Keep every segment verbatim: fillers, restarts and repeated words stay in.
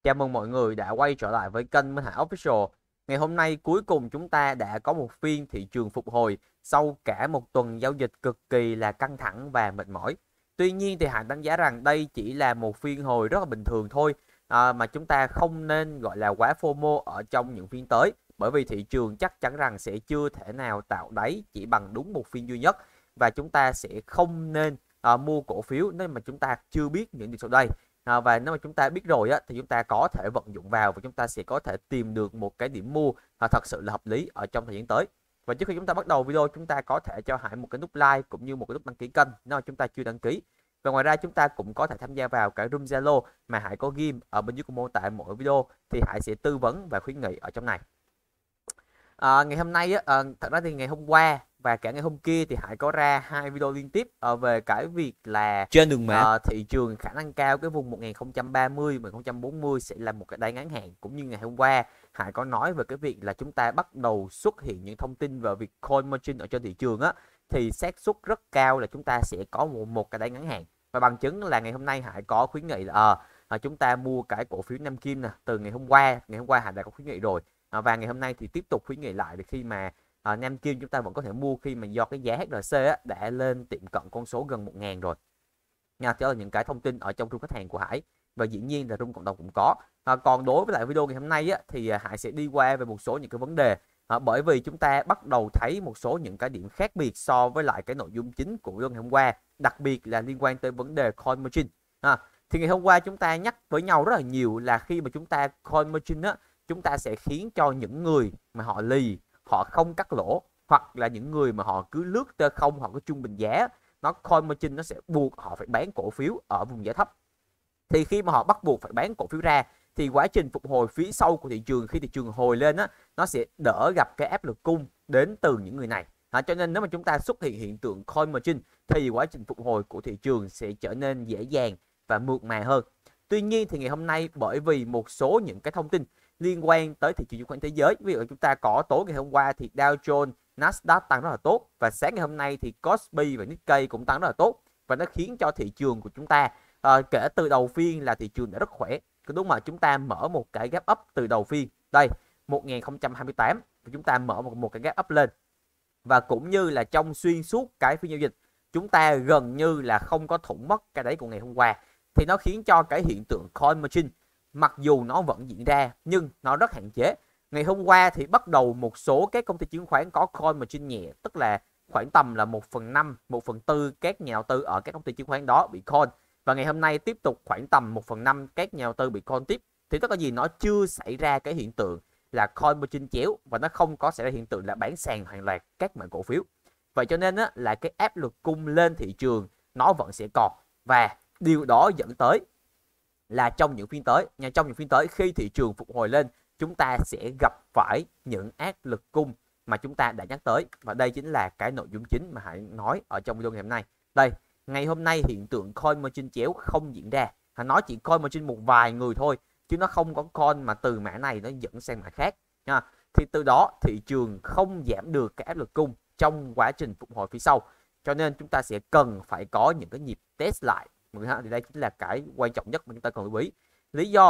Chào mừng mọi người đã quay trở lại với kênh Minh Hải Official. Ngày hôm nay cuối cùng chúng ta đã có một phiên thị trường phục hồi sau cả một tuần giao dịch cực kỳ là căng thẳng và mệt mỏi. Tuy nhiên thì Hải đánh giá rằng đây chỉ là một phiên hồi rất là bình thường thôi, à, mà chúng ta không nên gọi là quá FOMO ở trong những phiên tới, bởi vì thị trường chắc chắn rằng sẽ chưa thể nào tạo đáy chỉ bằng đúng một phiên duy nhất, và chúng ta sẽ không nên à, mua cổ phiếu nếu mà chúng ta chưa biết những điều sau đây. À, và nếu mà chúng ta biết rồi á, thì chúng ta có thể vận dụng vào và chúng ta sẽ có thể tìm được một cái điểm mua à, thật sự là hợp lý ở trong thời gian tới. Và trước khi chúng ta bắt đầu video, chúng ta có thể cho Hải một cái nút like cũng như một cái nút đăng ký kênh nếu mà chúng ta chưa đăng ký. Và ngoài ra chúng ta cũng có thể tham gia vào cái room Zalo mà Hải có ghim ở bên dưới cùng mô tả mỗi video, thì Hải sẽ tư vấn và khuyến nghị ở trong này. À, ngày hôm nay á, à, thật ra thì ngày hôm qua và cả ngày hôm kia thì Hải có ra hai video liên tiếp à, về cái việc là trên đường map à, thị trường khả năng cao cái vùng một nghìn không trăm ba mươi, một nghìn không trăm bốn mươi sẽ là một cái đáy ngắn hạn. Cũng như ngày hôm qua Hải có nói về cái việc là chúng ta bắt đầu xuất hiện những thông tin về việc coin margin ở trên thị trường á, thì xác suất rất cao là chúng ta sẽ có một, một cái đáy ngắn hạn. Và bằng chứng là ngày hôm nay Hải có khuyến nghị là à, à, chúng ta mua cái cổ phiếu Nam Kim nè, từ ngày hôm qua ngày hôm qua Hải đã có khuyến nghị rồi. À, và ngày hôm nay thì tiếp tục khuyến nghị lại, để khi mà à, Nam Kim chúng ta vẫn có thể mua khi mà do cái giá hát rờ xê á, đã lên tiệm cận con số gần một nghìn rồi nha. Đó là những cái thông tin ở trong room khách hàng của Hải, và dĩ nhiên là room cộng đồng cũng có. À, còn đối với lại video ngày hôm nay á, thì Hải sẽ đi qua về một số những cái vấn đề, à, bởi vì chúng ta bắt đầu thấy một số những cái điểm khác biệt so với lại cái nội dung chính của video ngày hôm qua, đặc biệt là liên quan tới vấn đề coin margin. À, thì ngày hôm qua chúng ta nhắc với nhau rất là nhiều là khi mà chúng ta coin margin á, chúng ta sẽ khiến cho những người mà họ lì, họ không cắt lỗ, hoặc là những người mà họ cứ lướt tơ không, họ có trung bình giá, nó coin margin nó sẽ buộc họ phải bán cổ phiếu ở vùng giá thấp. Thì khi mà họ bắt buộc phải bán cổ phiếu ra, thì quá trình phục hồi phía sau của thị trường, khi thị trường hồi lên á, nó sẽ đỡ gặp cái áp lực cung đến từ những người này. À, cho nên nếu mà chúng ta xuất hiện hiện tượng coin margin thì quá trình phục hồi của thị trường sẽ trở nên dễ dàng và mượt mà hơn. Tuy nhiên thì ngày hôm nay, bởi vì một số những cái thông tin liên quan tới thị trường chứng khoán thế giới, ví dụ chúng ta có tối ngày hôm qua thì Dow Jones, Nasdaq tăng rất là tốt, và sáng ngày hôm nay thì Kospi và Nikkei cũng tăng rất là tốt, và nó khiến cho thị trường của chúng ta à, kể từ đầu phiên là thị trường đã rất khỏe. Đúng mà chúng ta mở một cái gap up từ đầu phiên đây một nghìn không trăm hai mươi tám, chúng ta mở một, một cái gap up lên, và cũng như là trong xuyên suốt cái phiên giao dịch chúng ta gần như là không có thủng mất cái đáy của ngày hôm qua, thì nó khiến cho cái hiện tượng coin margin mặc dù nó vẫn diễn ra nhưng nó rất hạn chế. Ngày hôm qua thì bắt đầu một số các công ty chứng khoán có coin margin nhẹ, tức là khoảng tầm là một phần năm, một phần tư các nhà đầu tư ở các công ty chứng khoán đó bị coin, và ngày hôm nay tiếp tục khoảng tầm một phần năm các nhà đầu tư bị coin tiếp. Thì tức là gì? Nó chưa xảy ra cái hiện tượng là coin margin chéo, và nó không có xảy ra hiện tượng là bán sàn hàng loạt các mã cổ phiếu. Vậy cho nên á, là cái áp lực cung lên thị trường nó vẫn sẽ còn, và điều đó dẫn tới là trong những phiên tới nha, trong những phiên tới khi thị trường phục hồi lên, chúng ta sẽ gặp phải những áp lực cung mà chúng ta đã nhắc tới, và đây chính là cái nội dung chính mà Hải nói ở trong video ngày hôm nay. Đây, ngày hôm nay hiện tượng coin margin chéo không diễn ra, nó chỉ coin margin một vài người thôi, chứ nó không có coin mà từ mã này nó dẫn sang mã khác nha. Thì từ đó thị trường không giảm được cái áp lực cung trong quá trình phục hồi phía sau, cho nên chúng ta sẽ cần phải có những cái nhịp test lại. Thì đây chính là cái quan trọng nhất mà chúng ta cần lưu ý. Lý do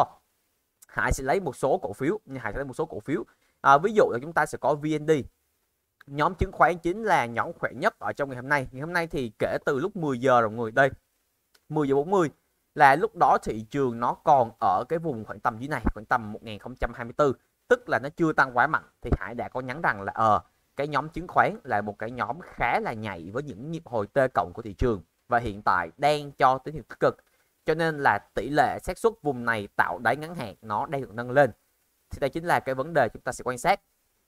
Hải sẽ lấy một số cổ phiếu, Hải sẽ lấy một số cổ phiếu à, ví dụ là chúng ta sẽ có vê en đê, nhóm chứng khoán chính là nhóm khỏe nhất ở trong ngày hôm nay. Ngày hôm nay thì kể từ lúc mười giờ rồi người đây, mười giờ bốn mươi là lúc đó thị trường nó còn ở cái vùng khoảng tầm dưới này, khoảng tầm một nghìn không trăm hai mươi tư, tức là nó chưa tăng quá mạnh. Thì Hải đã có nhắn rằng là ờ cái nhóm chứng khoán là một cái nhóm khá là nhạy với những nhịp hồi T cộng của thị trường, và hiện tại đang cho tín hiệu tích cực, cho nên là tỷ lệ xác suất vùng này tạo đáy ngắn hạn nó đang được nâng lên. Thì đây chính là cái vấn đề chúng ta sẽ quan sát.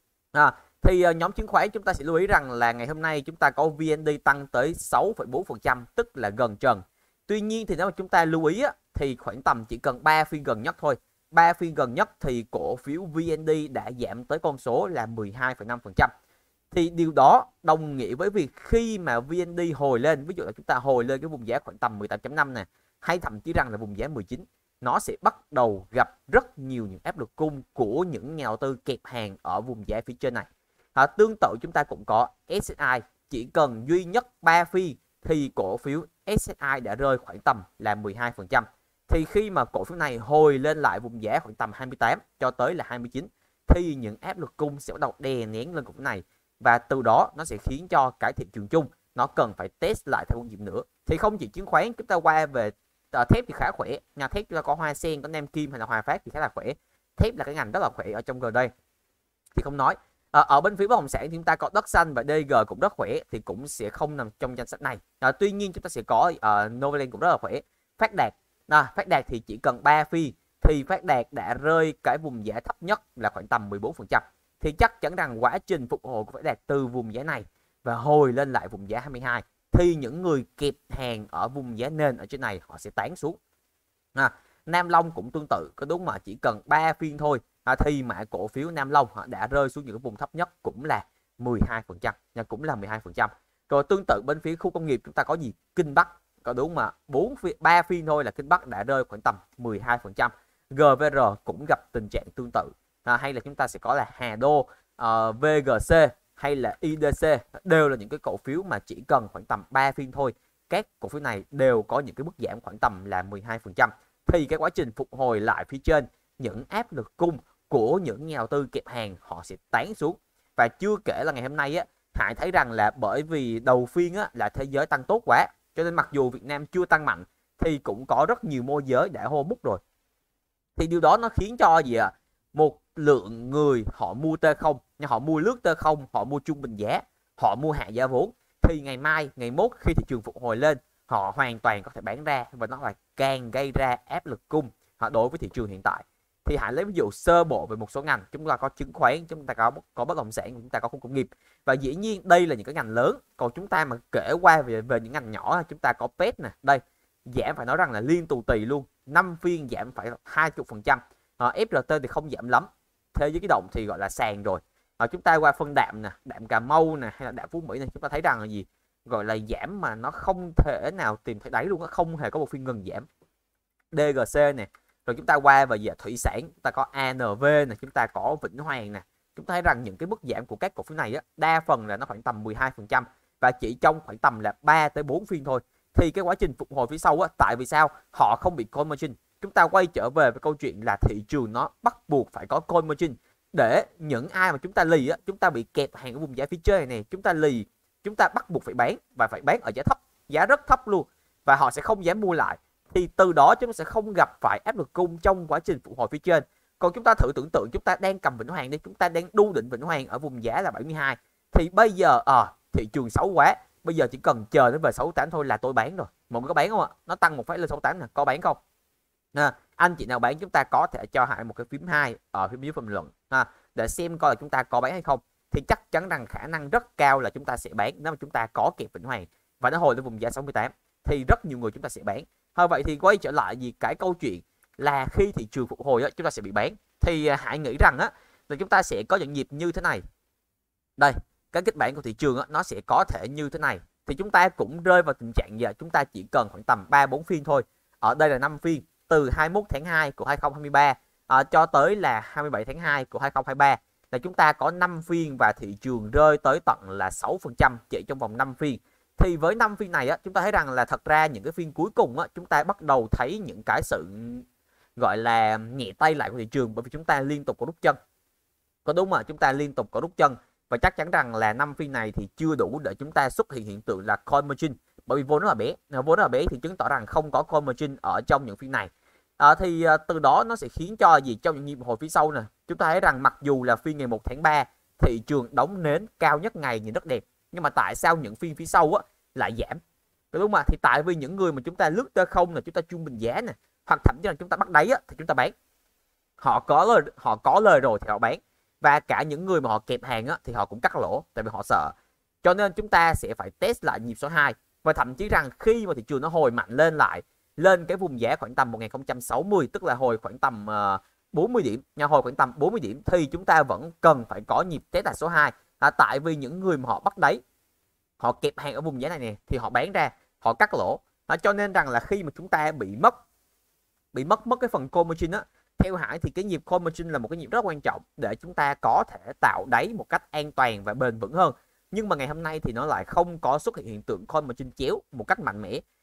À, thì uh, nhóm chứng khoán chúng ta sẽ lưu ý rằng là ngày hôm nay chúng ta có vê en đê tăng tới sáu phẩy bốn phần trăm, tức là gần trần. Tuy nhiên thì nếu mà chúng ta lưu ý á, thì khoảng tầm chỉ cần ba phiên gần nhất thôi, ba phiên gần nhất thì cổ phiếu vê en đê đã giảm tới con số là mười hai phẩy năm phần trăm. Thì điều đó đồng nghĩa với việc khi mà vê en đê hồi lên, ví dụ là chúng ta hồi lên cái vùng giá khoảng tầm mười tám chấm năm nè, hay thậm chí rằng là vùng giá mười chín, nó sẽ bắt đầu gặp rất nhiều những áp lực cung của những nhà đầu tư kẹp hàng ở vùng giá phía trên này. À, tương tự chúng ta cũng có ét ét i, chỉ cần duy nhất ba phiên thì cổ phiếu ét ét i đã rơi khoảng tầm là mười hai phần trăm. Thì khi mà cổ phiếu này hồi lên lại vùng giá khoảng tầm hai mươi tám cho tới là hai mươi chín thì những áp lực cung sẽ bắt đầu đè nén lên cổ phiếu này, và từ đó nó sẽ khiến cho cái thị trường chung nó cần phải test lại theo một nhịp nữa. Thì không chỉ chứng khoán, chúng ta qua về uh, thép thì khá khỏe. Nhà thép chúng ta có Hoa Sen, có Nam Kim hay là Hòa Phát thì khá là khỏe. Thép là cái ngành rất là khỏe ở trong gần đây thì không nói. À, ở bên phía bất động sản thì chúng ta có Đất Xanh và đê giê cũng rất khỏe, thì cũng sẽ không nằm trong danh sách này. À, tuy nhiên chúng ta sẽ có uh, Novaland cũng rất là khỏe. Phát Đạt, à, Phát Đạt thì chỉ cần ba phiên thì Phát Đạt đã rơi cái vùng giá thấp nhất là khoảng tầm mười bốn phần trăm. Thì chắc chắn rằng quá trình phục hồi của Phát Đạt từ vùng giá này và hồi lên lại vùng giá hai mươi hai thì những người kẹp hàng ở vùng giá nền ở trên này họ sẽ tán xuống. À, Nam Long cũng tương tự, có đúng mà chỉ cần ba phiên thôi à, thì mã cổ phiếu Nam Long họ đã rơi xuống những cái vùng thấp nhất cũng là mười hai phần trăm, nha, cũng là mười hai phần trăm. Rồi tương tự bên phía khu công nghiệp chúng ta có gì? Kinh Bắc, có đúng mà bốn phiên, ba phiên thôi là Kinh Bắc đã rơi khoảng tầm mười hai phần trăm. giê vê rờ cũng gặp tình trạng tương tự. À, hay là chúng ta sẽ có là Hà Đô, uh, vê giê xê hay là i đê xê, đều là những cái cổ phiếu mà chỉ cần khoảng tầm ba phiên thôi, các cổ phiếu này đều có những cái mức giảm khoảng tầm là mười hai phần trăm. Thì cái quá trình phục hồi lại phía trên, những áp lực cung của những nhà đầu tư kẹp hàng họ sẽ tán xuống. Và chưa kể là ngày hôm nay á, Hải thấy rằng là bởi vì đầu phiên á là thế giới tăng tốt quá, cho nên mặc dù Việt Nam chưa tăng mạnh thì cũng có rất nhiều môi giới đã hô múc rồi. Thì điều đó nó khiến cho gì ạ? À? Một lượng người họ mua T không, họ mua lướt T không, họ mua trung bình giá, họ mua hạ giá vốn. Thì ngày mai, ngày mốt khi thị trường phục hồi lên, họ hoàn toàn có thể bán ra, và nó lại càng gây ra áp lực cung đối với thị trường hiện tại. Thì hãy lấy ví dụ sơ bộ về một số ngành. Chúng ta có chứng khoán, chúng ta có có bất động sản, chúng ta có khu công nghiệp, và dĩ nhiên đây là những cái ngành lớn. Còn chúng ta mà kể qua về, về những ngành nhỏ, chúng ta có pet nè, đây giảm phải nói rằng là liên tù tì luôn, năm phiên giảm phải hai mươi phần trăm. à, ép rờ tê thì không giảm lắm, thế giới cái động thì gọi là sàn rồi. à, chúng ta qua phân đạm nè, đạm Cà Mau nè, hay là đạm Phú Mỹ này, chúng ta thấy rằng là gì, gọi là giảm mà nó không thể nào tìm thấy đáy luôn, nó không hề có một phiên ngừng giảm. đê giê xê nè, rồi chúng ta qua về về thủy sản, chúng ta có a en vê nè, chúng ta có Vĩnh Hoàng nè. Chúng ta thấy rằng những cái mức giảm của các cổ phiếu này á, đa phần là nó khoảng tầm mười hai phần trăm, và chỉ trong khoảng tầm là ba tới bốn phiên thôi. Thì cái quá trình phục hồi phía sau á, tại vì sao họ không bị call margin? Chúng ta quay trở về với câu chuyện là thị trường nó bắt buộc phải có call margin để những ai mà chúng ta lì á, chúng ta bị kẹp hàng ở vùng giá phía trên này nè, chúng ta lì, chúng ta bắt buộc phải bán, và phải bán ở giá thấp, giá rất thấp luôn, và họ sẽ không dám mua lại. Thì từ đó chúng ta sẽ không gặp phải áp lực cung trong quá trình phục hồi phía trên. Còn chúng ta thử tưởng tượng chúng ta đang cầm Vĩnh Hoàng đi, chúng ta đang đu định Vĩnh Hoàng ở vùng giá là bảy mươi hai, thì bây giờ à, thị trường xấu quá, bây giờ chỉ cần chờ đến về sáu mươi tám thôi là tôi bán rồi. Mọi người có bán không ạ? Nó tăng một phát lên sáu mươi tám nè, có bán không? À, anh chị nào bán chúng ta có thể cho Hải một cái phím hai ở phía dưới phần luận à, để xem coi là chúng ta có bán hay không. Thì chắc chắn rằng khả năng rất cao là chúng ta sẽ bán nếu mà chúng ta có kẹp Vĩnh Hoàng và nó hồi lên vùng giá sáu mươi tám, thì rất nhiều người chúng ta sẽ bán. Thôi vậy thì quay trở lại gì cái câu chuyện là khi thị trường phục hồi á, chúng ta sẽ bị bán. Thì Hải nghĩ rằng á là chúng ta sẽ có những nhịp như thế này. Đây, cái kịch bản của thị trường á, nó sẽ có thể như thế này. Thì chúng ta cũng rơi vào tình trạng giờ chúng ta chỉ cần khoảng tầm ba bốn phiên thôi. Ở đây là năm phiên, từ hai mươi mốt tháng hai của hai không hai ba à, cho tới là hai mươi bảy tháng hai của hai không hai ba là chúng ta có năm phiên và thị trường rơi tới tận là sáu phần trăm chỉ trong vòng năm phiên. Thì với năm phiên này á, chúng ta thấy rằng là thật ra những cái phiên cuối cùng á, chúng ta bắt đầu thấy những cái sự gọi là nhẹ tay lại của thị trường, bởi vì chúng ta liên tục có rút chân. Có đúng mà chúng ta liên tục có rút chân, và chắc chắn rằng là năm phiên này thì chưa đủ để chúng ta xuất hiện hiện tượng là call margin, bởi vì vốn rất là bé, vốn rất là bé thì chứng tỏ rằng không có call margin ở trong những phiên này. À, thì à, từ đó nó sẽ khiến cho gì trong những nhịp hồi phía sau nè, chúng ta thấy rằng mặc dù là phiên ngày một tháng ba thị trường đóng nến cao nhất ngày nhìn rất đẹp, nhưng mà tại sao những phiên phía sau á lại giảm? Đúng không? Thì tại vì những người mà chúng ta lướt T không là chúng ta trung bình giá nè, hoặc thậm chí là chúng ta bắt đáy á, thì chúng ta bán. Họ có lời, họ có lời rồi thì họ bán, và cả những người mà họ kẹp hàng á, thì họ cũng cắt lỗ tại vì họ sợ. Cho nên chúng ta sẽ phải test lại nhịp số hai, và thậm chí rằng khi mà thị trường nó hồi mạnh lên lại, lên cái vùng giá khoảng tầm một nghìn không trăm sáu mươi, tức là hồi khoảng tầm uh, bốn mươi điểm, nha, hồi khoảng tầm bốn mươi điểm, thì chúng ta vẫn cần phải có nhịp test lại số hai. À, tại vì những người mà họ bắt đáy, họ kẹp hàng ở vùng giá này nè, thì họ bán ra, họ cắt lỗ. À, cho nên rằng là khi mà chúng ta bị mất bị mất mất cái phần call margin á, theo Hải thì cái nhịp call margin là một cái nhịp rất quan trọng để chúng ta có thể tạo đáy một cách an toàn và bền vững hơn. Nhưng mà ngày hôm nay thì nó lại không có xuất hiện hiện tượng call margin chéo một cách mạnh mẽ,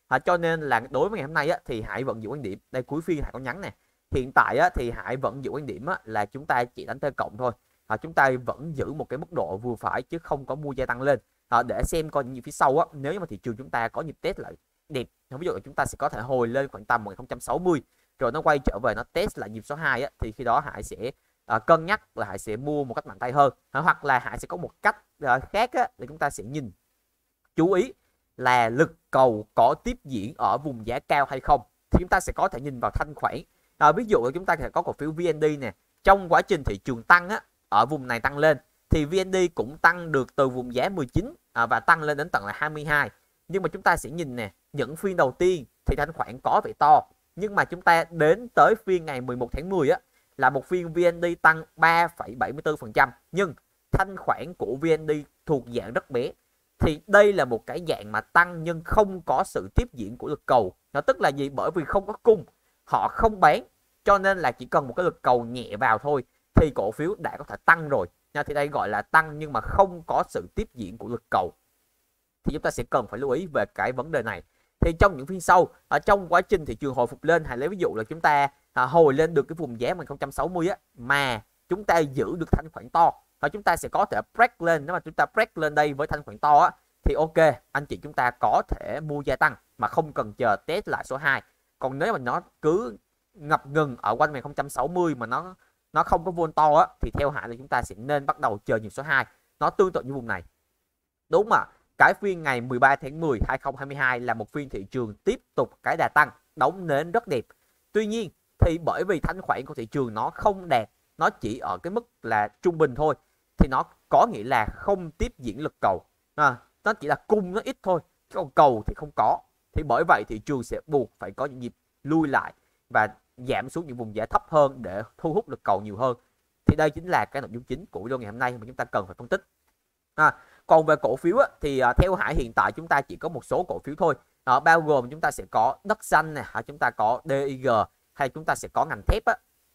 À, cho nên là đối với ngày hôm nay á, thì Hải vẫn giữ quan điểm. Đây cuối phiên Hải có nhắn nè. Hiện tại á, thì Hải vẫn giữ quan điểm á, là chúng ta chỉ đánh T cộng thôi. À, chúng ta vẫn giữ một cái mức độ vừa phải chứ không có mua gia tăng lên. À, để xem coi những phía sau á, nếu mà thị trường chúng ta có nhịp test lại đẹp, ví dụ là chúng ta sẽ có thể hồi lên khoảng tầm một nghìn không trăm sáu mươi rồi nó quay trở về nó test lại nhịp số hai á, thì khi đó Hải sẽ à, cân nhắc là Hải sẽ mua một cách mạnh tay hơn. À, hoặc là Hải sẽ có một cách à, khác á, để chúng ta sẽ nhìn chú ý là lực cầu có tiếp diễn ở vùng giá cao hay không, thì chúng ta sẽ có thể nhìn vào thanh khoản. À, ví dụ là chúng ta sẽ có cổ phiếu vê en đê nè, trong quá trình thị trường tăng á, ở vùng này tăng lên thì vê en đê cũng tăng được từ vùng giá mười chín à, và tăng lên đến tận là hai mươi hai. Nhưng mà chúng ta sẽ nhìn nè, những phiên đầu tiên thì thanh khoản có vẻ to, nhưng mà chúng ta đến tới phiên ngày mười một tháng mười á, là một phiên vê en đê tăng ba phẩy bảy mươi tư phần trăm, nhưng thanh khoản của vê en đê thuộc dạng rất bé. Thì đây là một cái dạng mà tăng nhưng không có sự tiếp diễn của lực cầu. Nó tức là gì? Bởi vì không có cung, họ không bán, cho nên là chỉ cần một cái lực cầu nhẹ vào thôi thì cổ phiếu đã có thể tăng rồi. Thì đây gọi là tăng nhưng mà không có sự tiếp diễn của lực cầu. Thì chúng ta sẽ cần phải lưu ý về cái vấn đề này. Thì trong những phiên sau, ở trong quá trình thị trường hồi phục lên, hãy lấy ví dụ là chúng ta à, hồi lên được cái vùng giá một nghìn không trăm sáu mươi á, mà chúng ta giữ được thanh khoản to, và chúng ta sẽ có thể break lên. Nếu mà chúng ta break lên đây với thanh khoản to á, thì ok, anh chị chúng ta có thể mua gia tăng mà không cần chờ test lại số hai. Còn nếu mà nó cứ ngập ngừng ở quanh một nghìn không trăm sáu mươi mà nó nó không có vol to á, thì theo Hải là chúng ta sẽ nên bắt đầu chờ nhịp số hai. Nó tương tự như vùng này. Đúng mà, cái phiên ngày mười ba tháng mười hai nghìn không trăm hai mươi hai là một phiên thị trường tiếp tục cái đà tăng, đóng nến rất đẹp. Tuy nhiên thì bởi vì thanh khoản của thị trường nó không đạt, nó chỉ ở cái mức là trung bình thôi, thì nó có nghĩa là không tiếp diễn lực cầu. À, nó chỉ là cung nó ít thôi, còn cầu thì không có. Thì bởi vậy thị trường sẽ buộc phải có những nhịp lui lại và giảm xuống những vùng giá thấp hơn để thu hút lực cầu nhiều hơn. Thì đây chính là cái nội dung chính của video ngày hôm nay mà chúng ta cần phải phân tích. À, còn về cổ phiếu á, thì à, theo Hải hiện tại chúng ta chỉ có một số cổ phiếu thôi, à, bao gồm chúng ta sẽ có Đất Xanh nè, chúng ta có đê i giê, hay chúng ta sẽ có ngành thép á,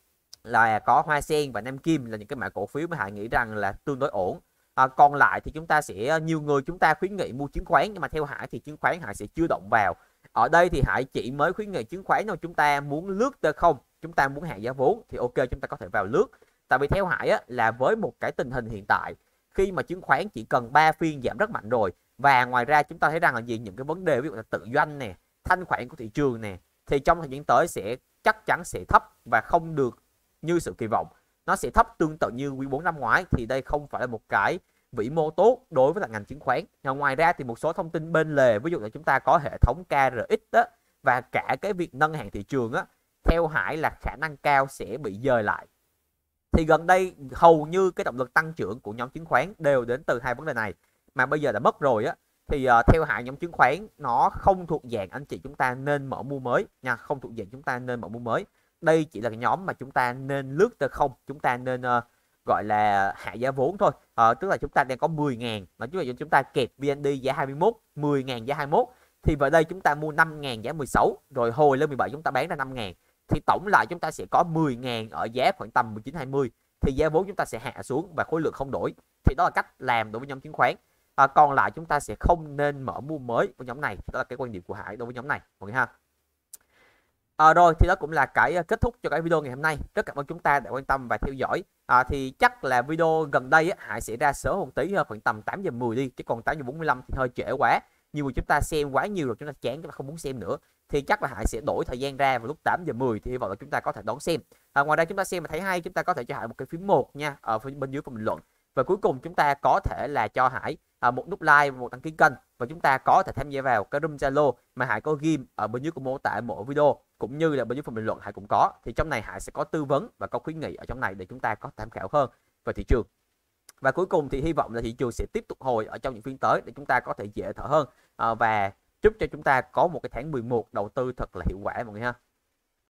là có Hoa Sen và Nam Kim, là những cái mã cổ phiếu mà Hải nghĩ rằng là tương đối ổn. À, còn lại thì chúng ta sẽ, nhiều người chúng ta khuyến nghị mua chứng khoán, nhưng mà theo Hải thì chứng khoán Hải sẽ chưa động vào. Ở đây thì Hải chỉ mới khuyến nghị chứng khoán nếu chúng ta muốn lướt T không, chúng ta muốn hạ giá vốn thì ok, chúng ta có thể vào lướt. Tại vì theo Hải á, là với một cái tình hình hiện tại, khi mà chứng khoán chỉ cần ba phiên giảm rất mạnh rồi, và ngoài ra chúng ta thấy rằng là gì, những cái vấn đề ví dụ là tự doanh nè, thanh khoản của thị trường nè, thì trong thời gian tới sẽ chắc chắn sẽ thấp và không được như sự kỳ vọng. Nó sẽ thấp tương tự như quý bốn năm ngoái, thì đây không phải là một cái vĩ mô tốt đối với là ngành chứng khoán. Ngoài ra thì một số thông tin bên lề, ví dụ là chúng ta có hệ thống ca rờ ích đó, và cả cái việc nâng hạng thị trường á, theo Hải là khả năng cao sẽ bị dời lại. Thì gần đây hầu như cái động lực tăng trưởng của nhóm chứng khoán đều đến từ hai vấn đề này, mà bây giờ đã mất rồi á. Thì uh, theo Hải, nhóm chứng khoán nó không thuộc dạng anh chị chúng ta nên mở mua mới nha, không thuộc dạng chúng ta nên mở mua mới. Đây chỉ là cái nhóm mà chúng ta nên lướt T không, chúng ta nên uh, gọi là hạ giá vốn thôi. Uh, tức là chúng ta đang có mười ngàn, nói chung là chúng ta kẹp vê en đê giá hai mươi mốt, mười ngàn giá hai mươi mốt, thì vào đây chúng ta mua năm ngàn giá mười sáu, rồi hồi lên mười bảy chúng ta bán ra năm ngàn. Thì tổng lại chúng ta sẽ có mười ngàn ở giá khoảng tầm mười chín hai mươi, thì giá vốn chúng ta sẽ hạ xuống và khối lượng không đổi. Thì đó là cách làm đối với nhóm chứng khoán. À, còn lại chúng ta sẽ không nên mở mua mới với nhóm này. Đó là cái quan điểm của Hải đối với nhóm này mọi người ha. À, rồi thì đó cũng là cái kết thúc cho cái video ngày hôm nay. Rất cảm ơn chúng ta đã quan tâm và theo dõi. À, thì chắc là video gần đây á, Hải sẽ ra sớm một tí, khoảng tầm tám giờ mười đi, chứ còn tám giờ bốn mươi lăm thì hơi trễ quá. Nhiều người chúng ta xem quá nhiều rồi, chúng ta chán, chúng ta không muốn xem nữa. Thì chắc là Hải sẽ đổi thời gian ra vào lúc tám giờ mười, thì hy vọng là chúng ta có thể đón xem. À, ngoài ra chúng ta xem mà thấy hay, chúng ta có thể cho Hải một cái phím một nha, ở bên dưới phần bình luận. Và cuối cùng chúng ta có thể là cho Hải à, một nút like và một đăng ký kênh, và chúng ta có thể tham gia vào cái room Zalo mà Hải có ghim ở bên dưới của mô tả mỗi video, cũng như là bên dưới phần bình luận Hải cũng có. Thì trong này Hải sẽ có tư vấn và có khuyến nghị ở trong này để chúng ta có tham khảo hơn về thị trường. Và cuối cùng thì hy vọng là thị trường sẽ tiếp tục hồi ở trong những phiên tới để chúng ta có thể dễ thở hơn, à, và chúc cho chúng ta có một cái tháng mười một đầu tư thật là hiệu quả mọi người ha.